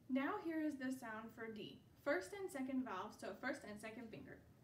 Now here is the sound for D. First and second valve, so first and second finger.